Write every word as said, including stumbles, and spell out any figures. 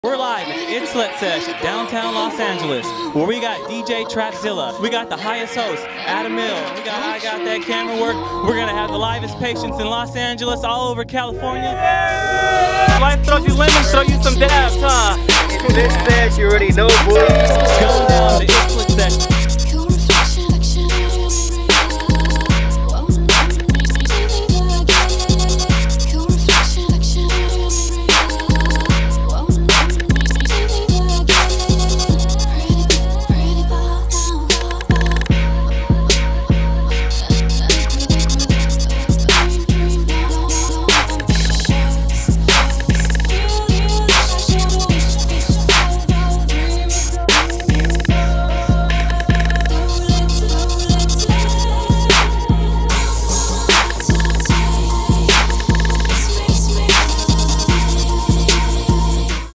We're live at It's Lit Sesh, downtown Los Angeles, where we got D J TRAPZILLAS. We got the highest host, Adam Mill. We got I Got That Camera Work. We're gonna have the livest patients in Los Angeles, all over California. Yeah! Life throws you lemons, throw you some dabs, huh? It's Lit Sesh, you already know, boy. It's going down to It's Lit Sesh.